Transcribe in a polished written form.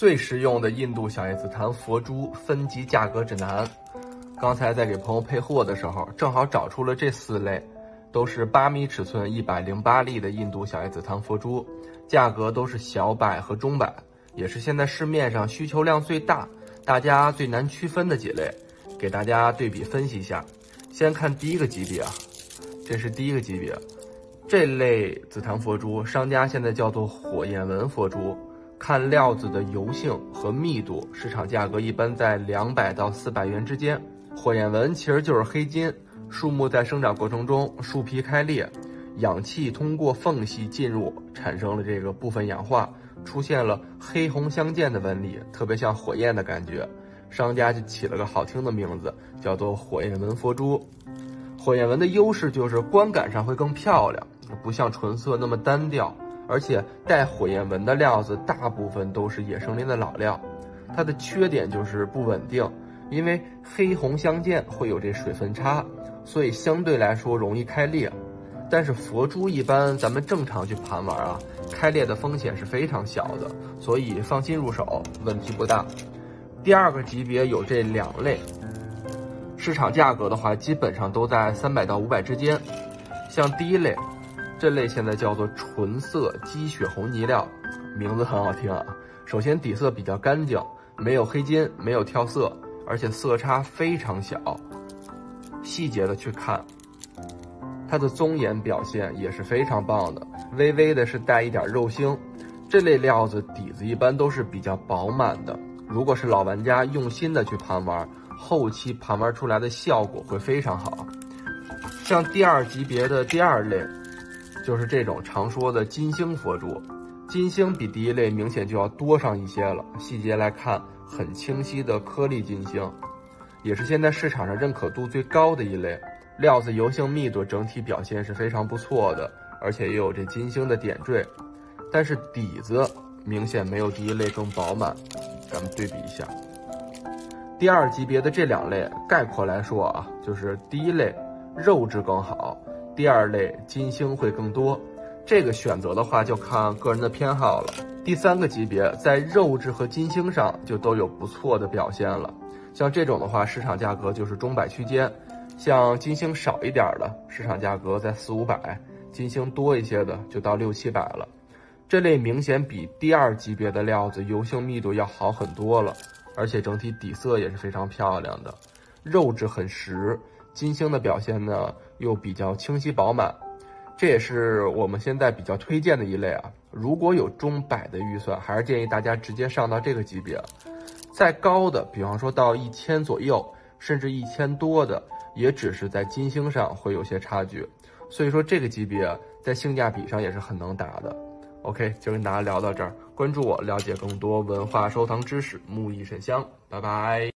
最实用的印度小叶紫檀佛珠分级价格指南。刚才在给朋友配货的时候，正好找出了这4类，都是8米尺寸108粒的印度小叶紫檀佛珠，价格都是小百和中百，也是现在市面上需求量最大、大家最难区分的几类，给大家对比分析一下。先看第一个级别啊，这是第一个级别，这类紫檀佛珠，商家现在叫做火焰纹佛珠。看料子的油性和密度，市场价格一般在200到400元之间。火焰纹其实就是黑金，树木在生长过程中，树皮开裂，氧气通过缝隙进入，产生了这个部分氧化，出现了黑红相间的纹理，特别像火焰的感觉。商家就起了个好听的名字，叫做火焰纹佛珠。火焰纹的优势就是观感上会更漂亮，不像纯色那么单调。而且带火焰纹的料子大部分都是野生林的老料，它的缺点就是不稳定，因为黑红相间会有这水分差，所以相对来说容易开裂。但是佛珠一般咱们正常去盘玩啊，开裂的风险是非常小的，所以放心入手，问题不大。第二个级别有这2类，市场价格的话基本上都在300到500之间。像第一类，这类现在叫做纯色鸡血红泥料，名字很好听啊。首先底色比较干净，没有黑金，没有跳色，而且色差非常小。细节的去看，它的棕岩表现也是非常棒的，微微的是带一点肉星。这类料子底子一般都是比较饱满的，如果是老玩家用心的去盘玩，后期盘玩出来的效果会非常好。像第2级别的第2类，就是这种常说的金星佛珠，金星比第1类明显就要多上一些了。细节来看，很清晰的颗粒金星，也是现在市场上认可度最高的一类。料子油性密度整体表现是非常不错的，而且也有这金星的点缀，但是底子明显没有第1类更饱满。咱们对比一下，第2级别的这2类，概括来说啊，就是第1类肉质更好，第2类金星会更多，这个选择的话就看个人的偏好了。第3个级别在肉质和金星上就都有不错的表现了，像这种的话市场价格就是中百区间，像金星少一点的市场价格在400、500，金星多一些的就到600、700了。这类明显比第2级别的料子油性密度要好很多了，而且整体底色也是非常漂亮的，肉质很实，金星的表现呢又比较清晰饱满，这也是我们现在比较推荐的一类啊。如果有中百的预算，还是建议大家直接上到这个级别。再高的，比方说到1000左右，甚至1000多的，也只是在金星上会有些差距。所以说这个级别在性价比上也是很能打的。OK， 就跟大家聊到这儿，关注我，了解更多文化收藏知识，木易沉香，拜拜。